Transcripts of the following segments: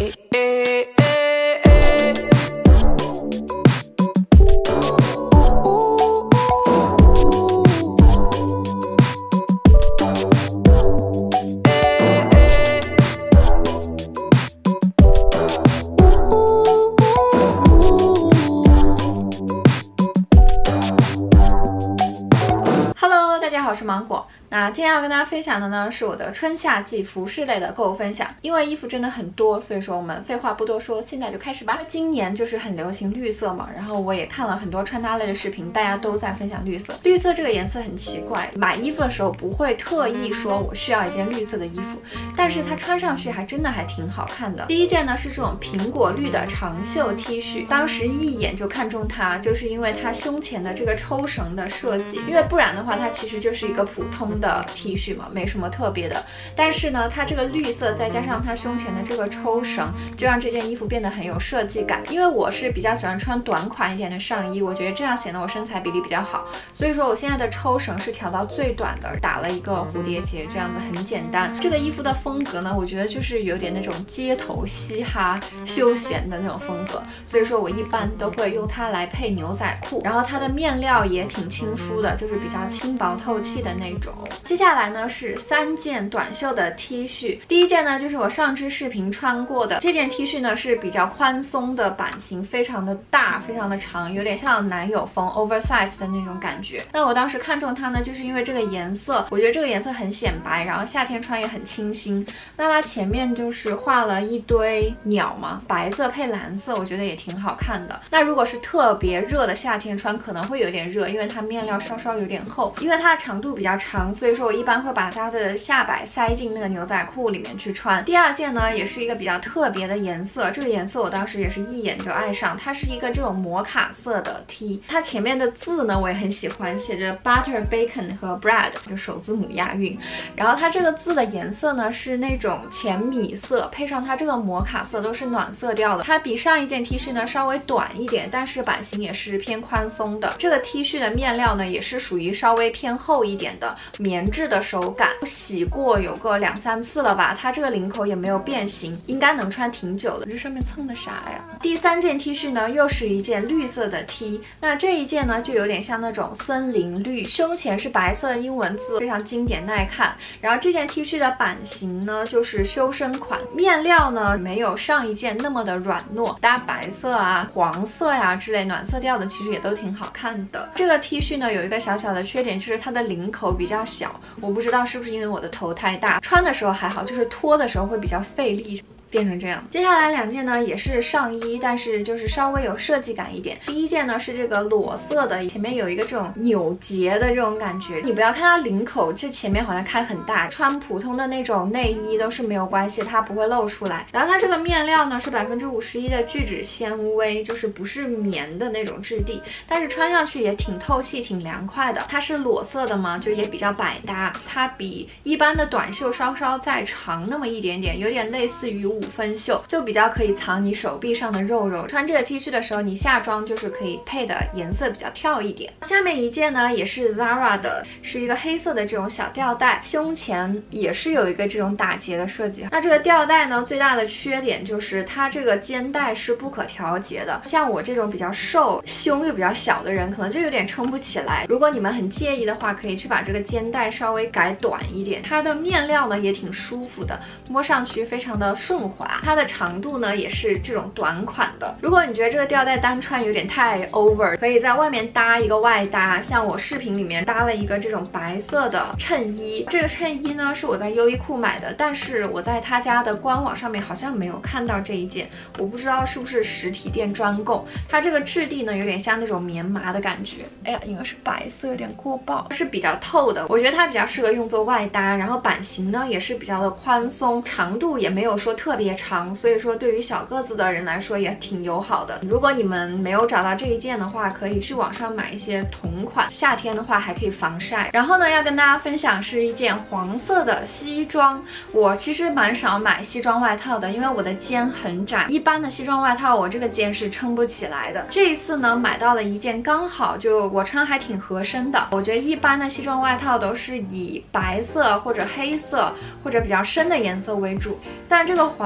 大家好，我是芒果。那今天要跟大家分享的呢，是我的春夏季服饰类的购物分享。因为衣服真的很多，所以说我们废话不多说，现在就开始吧。今年就是很流行绿色嘛，然后我也看了很多穿搭类的视频，大家都在分享绿色。绿色这个颜色很奇怪，买衣服的时候不会特意说我需要一件绿色的衣服，但是它穿上去还真的还挺好看的。第一件呢是这种苹果绿的长袖 T 恤，当时一眼就看中它，就是因为它胸前的这个抽绳的设计，因为不然的话它其实就是一个普通的 T 恤嘛，没什么特别的。但是呢，它这个绿色再加上它胸前的这个抽绳，就让这件衣服变得很有设计感。因为我是比较喜欢穿短款一点的上衣，我觉得这样显得我身材比例比较好，所以说我现在的抽绳是调到最短的，打了一个蝴蝶结，这样子很简单。这个衣服的风格呢，我觉得就是有点那种街头嘻哈休闲的那种风格，所以说我一般都会用它来配牛仔裤。然后它的面料也挺亲肤的，就是比较轻薄透气的那种。接下来呢是3件短袖的 T 恤，第一件呢就是我上支视频穿过的这件 T 恤呢，是比较宽松的版型，非常的大，非常的长，有点像男友风 oversize 的那种感觉。那我当时看中它呢，就是因为这个颜色，我觉得这个颜色很显白，然后夏天穿也很清新。那它前面就是画了一堆鸟嘛，白色配蓝色，我觉得也挺好看的。那如果是特别热的夏天穿可能会有点热，因为它面料稍稍有点厚，因为它的长度比较长，所以说我一般会把它的下摆塞进那个牛仔裤里面去穿。第二件呢也是一个比较特别的颜色，这个颜色我当时也是一眼就爱上，它是一个这种摩卡色的 T， 它前面的字呢我也很喜欢，写着 butter bacon 和 bread， 就首字母押韵。然后它这个字的颜色呢是那种浅米色，配上它这个摩卡色都是暖色调的。它比上一件 T 恤呢稍微短一点，但是版型也是偏宽松的。这个 T 恤的面料呢也是属于稍微偏厚一点的棉质的手感，洗过有个2、3次了吧，它这个领口也没有变形，应该能穿挺久的。这上面蹭的啥呀？第3件 T 恤呢又是一件绿色的 T， 那这一件呢就有点像那种森林绿，胸前是白色的英文字，非常经典耐看。然后这件 T 恤的版型呢就是修身款，面料呢没有上一件那么的软糯，搭白色啊、黄色呀之类暖色调的其实也都挺好看的。这个 T 恤呢有一个小小的缺点，就是它的领口比较小，我不知道是不是因为我的头太大，穿的时候还好，就是脱的时候会比较费力，变成这样。接下来2件呢也是上衣，但是就是稍微有设计感一点。第一件呢是这个裸色的，前面有一个这种扭结的这种感觉，你不要看它领口这前面好像开很大，穿普通的那种内衣都是没有关系，它不会露出来。然后它这个面料呢是51%的聚酯纤维，就是不是棉的那种质地，但是穿上去也挺透气挺凉快的。它是裸色的嘛，就也比较百搭，它比一般的短袖稍稍再长那么一点点，有点类似于5分袖，就比较可以藏你手臂上的肉肉。穿这个 T 恤的时候，你下装就是可以配的颜色比较跳一点。下面一件呢也是 Zara 的，是一个黑色的这种小吊带，胸前也是有一个这种打结的设计。那这个吊带呢最大的缺点就是它这个肩带是不可调节的，像我这种比较瘦、胸又比较小的人可能就有点撑不起来。如果你们很介意的话，可以去把这个肩带稍微改短一点。它的面料呢也挺舒服的，摸上去非常的顺滑。它的长度呢也是这种短款的。如果你觉得这个吊带单穿有点太 over， 可以在外面搭一个外搭，像我视频里面搭了一个这种白色的衬衣。这个衬衣呢是我在优衣库买的，但是我在他家的官网上面好像没有看到这一件，我不知道是不是实体店专供。它这个质地呢有点像那种棉麻的感觉，哎呀，因为是白色有点过曝，是比较透的，我觉得它比较适合用作外搭。然后版型呢也是比较的宽松，长度也没有说特别长，所以说对于小个子的人来说也挺友好的。如果你们没有找到这一件的话，可以去网上买一些同款，夏天的话还可以防晒。然后呢要跟大家分享是一件黄色的西装，我其实蛮少买西装外套的，因为我的肩很窄，一般的西装外套我这个肩是撑不起来的。这一次呢买到了一件刚好就我穿还挺合身的。我觉得一般的西装外套都是以白色或者黑色或者比较深的颜色为主，但这个黄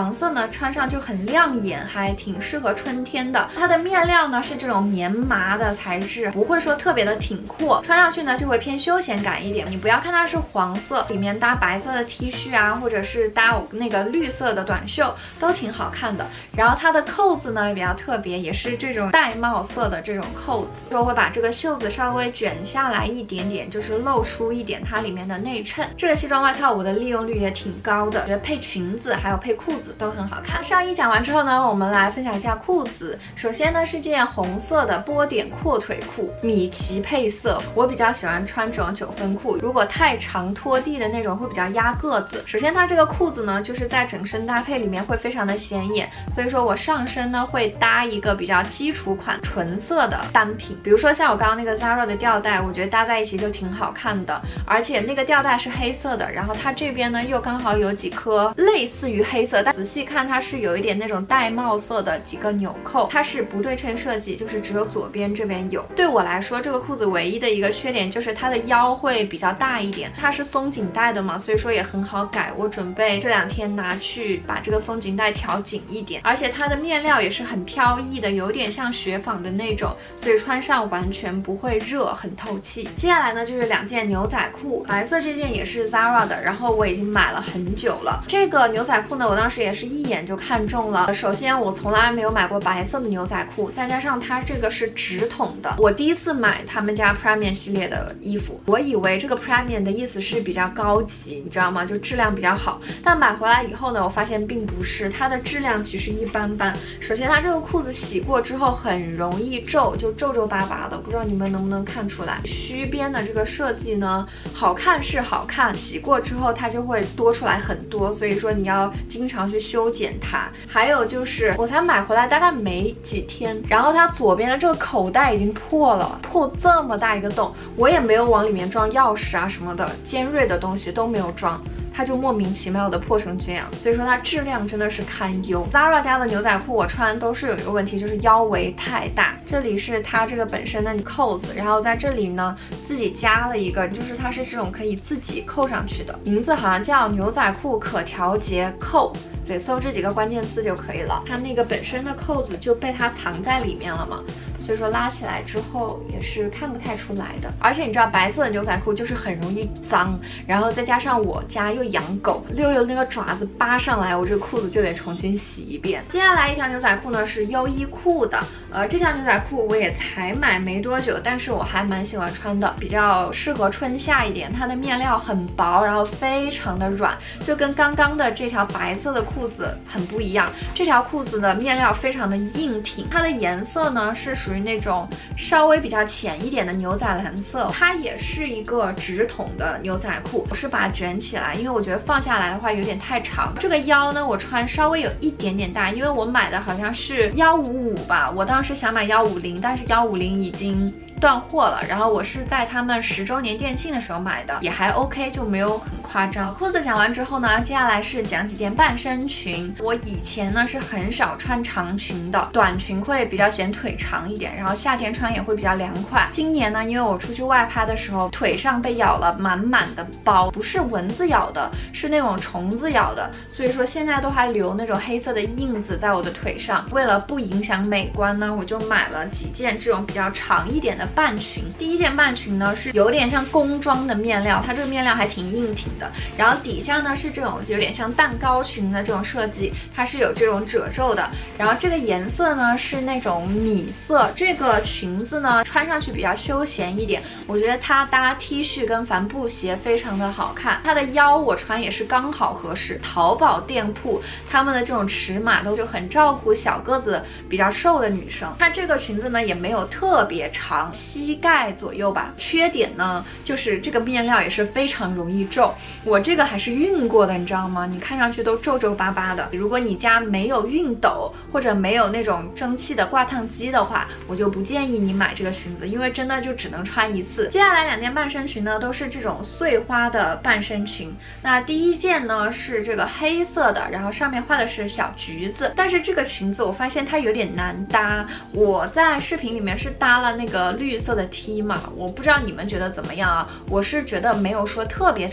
黄色呢，穿上就很亮眼，还挺适合春天的。它的面料呢是这种棉麻的材质，不会说特别的挺阔，穿上去呢就会偏休闲感一点。你不要看它是黄色，里面搭白色的 T 恤啊，或者是搭那个绿色的短袖，都挺好看的。然后它的扣子呢也比较特别，也是这种玳瑁色的这种扣子，就会把这个袖子稍微卷下来一点点，就是露出一点它里面的内衬。这个西装外套我的利用率也挺高的，觉得配裙子还有配裤子都很好看。上衣讲完之后呢，我们来分享一下裤子。首先呢是件红色的波点阔腿裤，米奇配色。我比较喜欢穿这种9分裤，如果太长拖地的那种会比较压个子。首先它这个裤子呢，就是在整身搭配里面会非常的显眼，所以说我上身呢会搭一个比较基础款纯色的单品，比如说像我刚刚那个 Zara 的吊带，我觉得搭在一起就挺好看的。而且那个吊带是黑色的，然后它这边呢又刚好有几颗类似于黑色，但仔细看它是有一点那种玳瑁色的几个纽扣，它是不对称设计，就是只有左边这边有。对我来说，这个裤子唯一的一个缺点就是它的腰会比较大一点，它是松紧带的嘛，所以说也很好改。我准备这2天拿去把这个松紧带调紧一点，而且它的面料也是很飘逸的，有点像雪纺的那种，所以穿上完全不会热，很透气。接下来呢就是2件牛仔裤，白色这件也是 Zara 的，然后我已经买了很久了。这个牛仔裤呢，我当时也是一眼就看中了。首先我从来没有买过白色的牛仔裤，再加上它这个是直筒的。我第一次买他们家 Premium 系列的衣服，我以为这个 Premium 的意思是比较高级，你知道吗？就质量比较好。但买回来以后呢，我发现并不是，它的质量其实一般般。首先它这个裤子洗过之后很容易皱，就皱皱巴巴的，不知道你们能不能看出来。须边的这个设计呢，好看是好看，洗过之后它就会多出来很多，所以说你要经常去修剪它。还有就是我才买回来大概没几天，然后它左边的这个口袋已经破了，破这么大一个洞，我也没有往里面装钥匙啊什么的，尖锐的东西都没有装，它就莫名其妙的破成这样，所以说它质量真的是堪忧。Zara 家的牛仔裤我穿都是有一个问题，就是腰围太大。这里是它这个本身的扣子，然后在这里呢自己加了一个，就是它是这种可以自己扣上去的，名字好像叫牛仔裤可调节扣。对，搜这几个关键词就可以了。它那个本身的扣子就被它藏在里面了嘛，所以说拉起来之后也是看不太出来的。而且你知道白色的牛仔裤就是很容易脏，然后再加上我家又养狗，溜溜那个爪子扒上来，我这个裤子就得重新洗一遍。接下来一条牛仔裤呢是优衣库的，这条牛仔裤我也才买没多久，但是我还蛮喜欢穿的，比较适合春夏一点。它的面料很薄，然后非常的软，就跟刚刚的这条白色的裤子很不一样。这条裤子的面料非常的硬挺，它的颜色呢是属于那种稍微比较浅一点的牛仔蓝色，它也是一个直筒的牛仔裤。我是把它卷起来，因为我觉得放下来的话有点太长。这个腰呢我穿稍微有一点点大，因为我买的好像是155吧，我当时想买150，但是150已经断货了，然后我是在他们10周年店庆的时候买的，也还 OK， 就没有很夸张。裤子讲完之后呢，接下来是讲几件半身裙。我以前呢是很少穿长裙的，短裙会比较显腿长一点，然后夏天穿也会比较凉快。今年呢，因为我出去外拍的时候，腿上被咬了满满的包，不是蚊子咬的，是那种虫子咬的，所以说现在都还留那种黑色的印子在我的腿上。为了不影响美观呢，我就买了几件这种比较长一点的半裙。第一件半裙呢是有点像工装的面料，它这个面料还挺硬挺的，然后底下呢是这种有点像蛋糕裙的这种设计，它是有这种褶皱的，然后这个颜色呢是那种米色。这个裙子呢穿上去比较休闲一点，我觉得它搭 T 恤跟帆布鞋非常的好看。它的腰我穿也是刚好合适，淘宝店铺他们的这种尺码都就很照顾小个子比较瘦的女生。它这个裙子呢也没有特别长，膝盖左右吧。缺点呢就是这个面料也是非常容易皱，我这个还是熨过的，你知道吗？你看上去都皱皱巴巴的。如果你家没有熨斗或者没有那种蒸汽的挂烫机的话，我就不建议你买这个裙子，因为真的就只能穿一次。接下来2件半身裙呢都是这种碎花的半身裙。那第一件呢是这个黑色的，然后上面画的是小橘子，但是这个裙子我发现它有点难搭。我在视频里面是搭了那个绿色的 T 嘛，我不知道你们觉得怎么样啊？我是觉得没有说特别的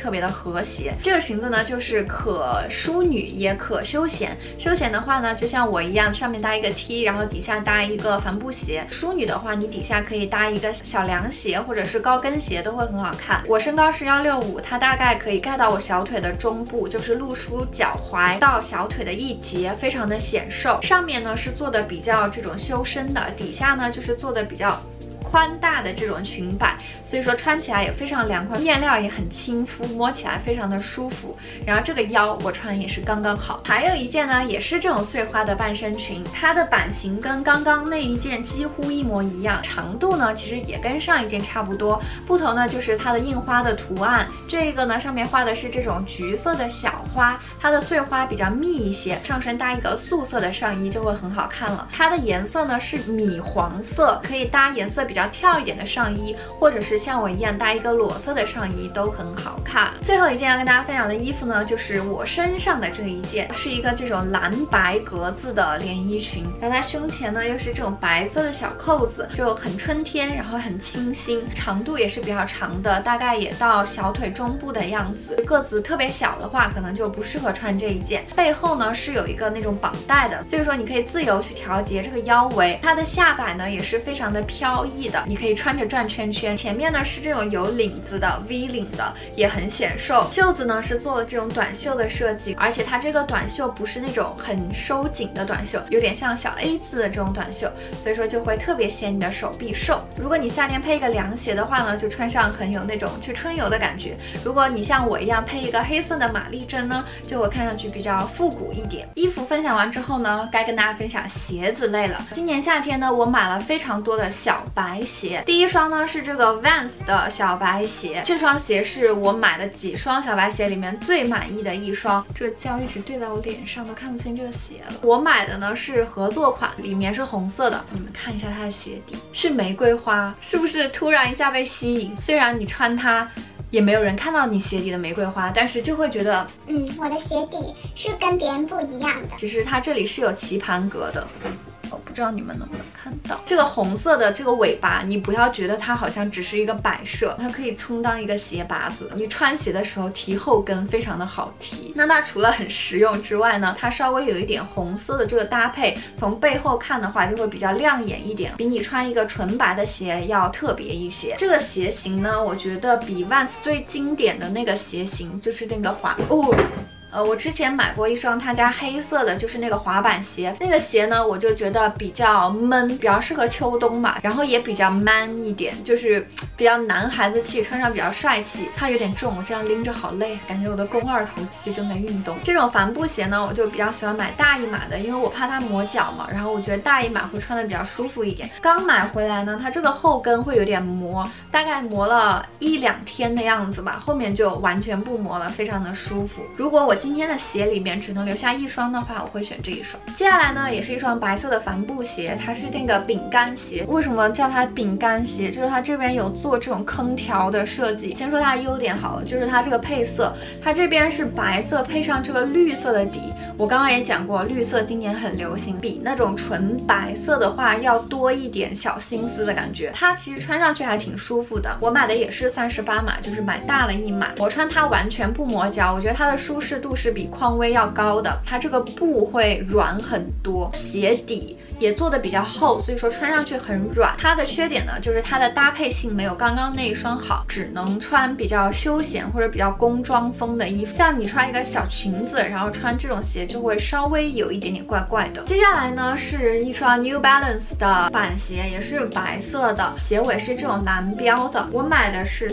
和谐。这个裙子呢，就是可淑女也可休闲。休闲的话呢，就像我一样，上面搭一个 T， 然后底下搭一个帆布鞋。淑女的话，你底下可以搭一个小凉鞋或者是高跟鞋，都会很好看。我身高是165，它大概可以盖到我小腿的中部，就是露出脚踝到小腿的一截，非常的显瘦。上面呢是做的比较这种修身的，底下呢就是做的比较宽大的这种裙摆，所以说穿起来也非常凉快，面料也很亲肤，摸起来非常的舒服。然后这个腰我穿也是刚刚好。还有一件呢，也是这种碎花的半身裙，它的版型跟刚刚那一件几乎一模一样，长度呢其实也跟上一件差不多，不同呢就是它的印花的图案。这个呢上面画的是这种橘色的小花，它的碎花比较密一些，上身搭一个素色的上衣就会很好看了。它的颜色呢是米黄色，可以搭颜色比较跳一点的上衣，或者是像我一样搭一个裸色的上衣都很好看。最后一件要跟大家分享的衣服呢，就是我身上的这一件，是一个这种蓝白格子的连衣裙，然后它胸前呢又是这种白色的小扣子，就很春天，然后很清新，长度也是比较长的，大概也到小腿中部的样子。个子特别小的话，可能就不适合穿这一件。背后呢是有一个那种绑带的，所以说你可以自由去调节这个腰围。它的下摆呢也是非常的飘逸的，你可以穿着转圈圈。前面呢是这种有领子的 V 领的，也很显瘦。袖子呢是做了这种短袖的设计，而且它这个短袖不是那种很收紧的短袖，有点像小 A 字的这种短袖，所以说就会特别显你的手臂瘦。如果你夏天配一个凉鞋的话呢，就穿上很有那种去春游的感觉。如果你像我一样配一个黑色的玛丽珍呢，就会看上去比较复古一点。衣服分享完之后呢，该跟大家分享鞋子类了。今年夏天呢，我买了非常多的小白鞋。第一双呢是这个 Vans 的小白鞋，这双鞋是我买的几双小白鞋里面最满意的一双。这个胶一直对在我脸上，都看不清这个鞋了。我买的呢是合作款，里面是红色的，你们看一下它的鞋底是玫瑰花，是不是突然一下被吸引？虽然你穿它也没有人看到你鞋底的玫瑰花，但是就会觉得， 我的鞋底是跟别人不一样的。 其实它这里是有棋盘格的。我不知道你们能不能看到这个红色的这个尾巴，你不要觉得它好像只是一个摆设，它可以充当一个鞋拔子。你穿鞋的时候提后跟非常的好提。那它除了很实用之外呢，它稍微有一点红色的这个搭配，从背后看的话就会比较亮眼一点，比你穿一个纯白的鞋要特别一些。这个鞋型呢，我觉得比 Vans 最经典的那个鞋型就是那个我之前买过一双他家黑色的，就是那个滑板鞋。那个鞋呢，我就觉得比较闷，比较适合秋冬嘛，然后也比较 man 一点，就是比较男孩子气，穿上比较帅气。它有点重，我这样拎着好累，感觉我的肱二头肌正在运动。这种帆布鞋呢，我就比较喜欢买大一码的，因为我怕它磨脚嘛，然后我觉得大一码会穿的比较舒服一点。刚买回来呢，它这个后跟会有点磨，大概磨了1-2天的样子吧，后面就完全不磨了，非常的舒服。如果我今天的鞋里面只能留下一双的话，我会选这一双。接下来呢，也是一双白色的帆布鞋，它是那个饼干鞋。为什么叫它饼干鞋？就是它这边有做这种坑条的设计。先说它的优点好了，就是它这个配色，它这边是白色配上这个绿色的底。我刚刚也讲过，绿色今年很流行，比那种纯白色的话要多一点小心思的感觉。它其实穿上去还挺舒服的。我买的也是38码，就是买大了一码。我穿它完全不磨脚，我觉得它的舒适度是比匡威要高的，它这个布会软很多，鞋底也做的比较厚，所以说穿上去很软。它的缺点呢，就是它的搭配性没有刚刚那一双好，只能穿比较休闲或者比较工装风的衣服。像你穿一个小裙子，然后穿这种鞋就会稍微有一点点怪怪的。接下来呢是一双 New Balance 的板鞋，也是白色的，鞋尾是这种蓝标的。我买的是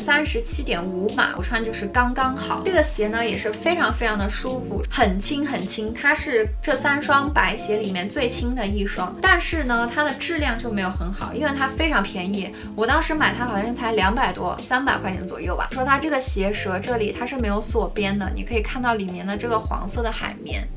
37.5码，我穿就是刚刚好。这个鞋呢也是非常非常的舒服，很轻很轻，它是这3双白鞋里面最轻的一双。但是呢，它的质量就没有很好，因为它非常便宜。我当时买它好像才200多，300块钱左右吧。说它这个鞋舌这里它是没有锁边的，你可以看到里面的这个黄色的海绵。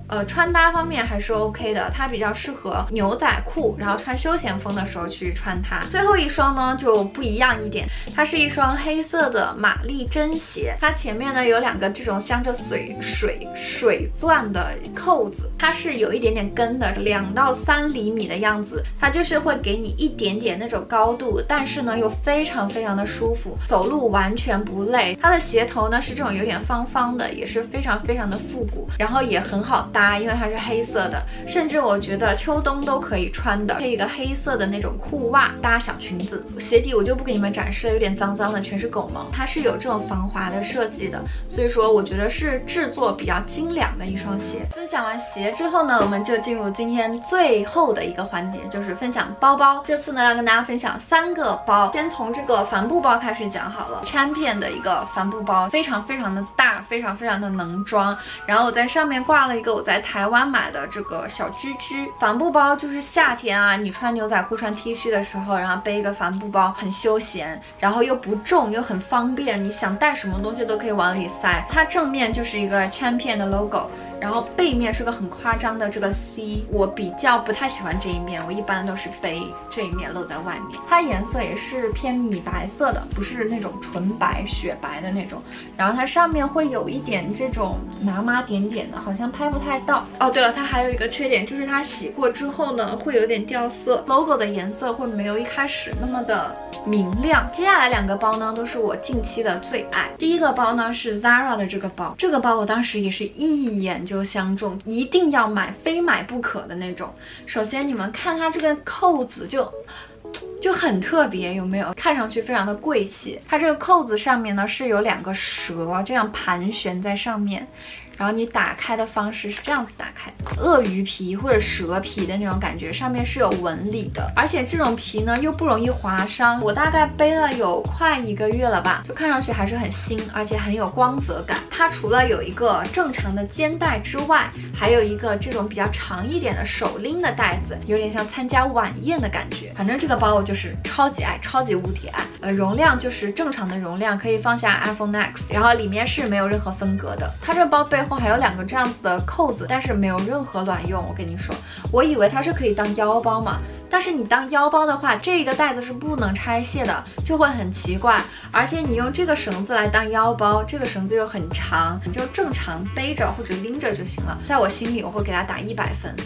穿搭方面还是 OK 的，它比较适合牛仔裤，然后穿休闲风的时候去穿它。最后一双呢就不一样一点，它是一双黑色的玛丽珍鞋，它前面呢有2个这种镶着水钻的扣子，它是有一点点跟的，2到3厘米的样子，它就是会给你一点点那种高度，但是呢又非常非常的舒服，走路完全不累。它的鞋头呢是这种有点方方的，也是非常非常的复古，然后也很好搭，因为它是黑色的，甚至我觉得秋冬都可以穿的，配一个黑色的那种裤袜搭小裙子。鞋底我就不给你们展示了，有点脏脏的，全是狗毛，它是有这种防滑的设计的，所以说我觉得是制作比较精良的一双鞋。分享完鞋之后呢，我们就进入今天最后的一个环节，就是分享包包。这次呢要跟大家分享3个包，先从这个帆布包开始讲好了。Champion 的一个帆布包，非常非常的大，非常非常的能装，然后我在上面挂了一个我在台湾买的这个小居居帆布包，就是夏天啊，你穿牛仔裤穿 T 恤的时候，然后背一个帆布包，很休闲，然后又不重又很方便，你想带什么东西都可以往里塞。它正面就是一个 Champion 的 logo，然后背面是个很夸张的这个 C， 我比较不太喜欢这一面，我一般都是背这一面露在外面。它颜色也是偏米白色的，不是那种纯白雪白的那种，然后它上面会有一点这种麻麻点点的，好像拍不太到。哦，对了，它还有一个缺点，就是它洗过之后呢会有点掉色， logo 的颜色会没有一开始那么的明亮。接下来2个包呢都是我近期的最爱。第一个包呢是 Zara 的这个包，这个包我当时也是一眼就相中，一定要买，非买不可的那种。首先你们看它这个扣子就很特别，有没有？看上去非常的贵气。它这个扣子上面呢是有2个蛇这样盘旋在上面，然后你打开的方式是这样子打开，鳄鱼皮或者蛇皮的那种感觉，上面是有纹理的，而且这种皮呢又不容易划伤。我大概背了有快1个月了吧，就看上去还是很新，而且很有光泽感。它除了有一个正常的肩带之外，还有一个这种比较长一点的手拎的带子，有点像参加晚宴的感觉。反正这个包我就是超级爱，超级无敌爱。容量就是正常的容量，可以放下 iPhone X， 然后里面是没有任何分隔的。它这个包背后还有2个这样子的扣子，但是没有任何卵用。我跟你说，我以为它是可以当腰包嘛，但是你当腰包的话，这个带子是不能拆卸的，就会很奇怪。而且你用这个绳子来当腰包，这个绳子又很长，你就正常背着或者拎着就行了。在我心里，我会给它打100分。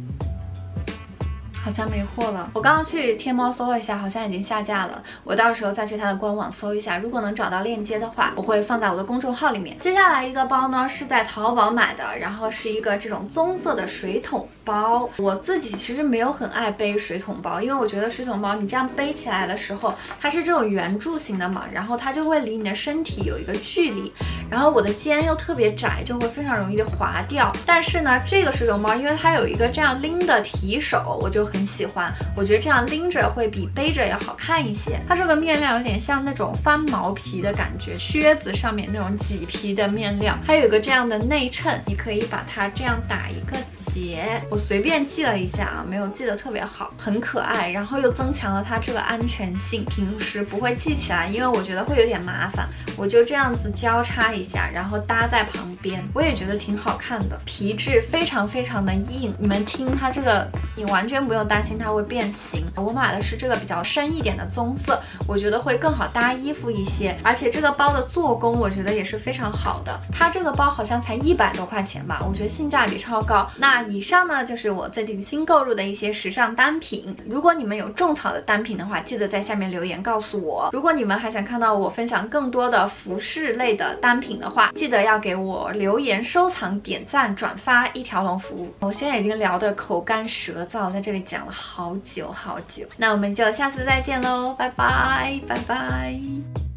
好像没货了，我刚刚去天猫搜了一下，好像已经下架了。我到时候再去它的官网搜一下，如果能找到链接的话，我会放在我的公众号里面。接下来一个包呢是在淘宝买的，然后是一个这种棕色的水桶包。我自己其实没有很爱背水桶包，因为我觉得水桶包你这样背起来的时候，它是这种圆柱形的嘛，然后它就会离你的身体有一个距离，然后我的肩又特别窄，就会非常容易的滑掉。但是呢，这个水桶包因为它有一个这样拎的提手，我就很喜欢，我觉得这样拎着会比背着要好看一些。它这个面料有点像那种翻毛皮的感觉，靴子上面那种麂皮的面料，还有一个这样的内衬，你可以把它这样打一个结。我随便系了一下啊，没有系得特别好，很可爱，然后又增强了它这个安全性，平时不会系起来，因为我觉得会有点麻烦，我就这样子交叉一下，然后搭在旁边，我也觉得挺好看的。皮质非常非常的硬，你们听它这个，你完全不用担心它会变形。我买的是这个比较深一点的棕色，我觉得会更好搭衣服一些，而且这个包的做工我觉得也是非常好的。它这个包好像才100多块钱吧，我觉得性价比超高。那以上呢就是我最近新购入的一些时尚单品，如果你们有种草的单品的话，记得在下面留言告诉我。如果你们还想看到我分享更多的服饰类的单品的话，记得要给我留言、收藏、点赞、转发一条龙服务。我现在已经聊得口干舌燥，在这里讲了好久好久，那我们就下次再见喽，拜拜拜拜。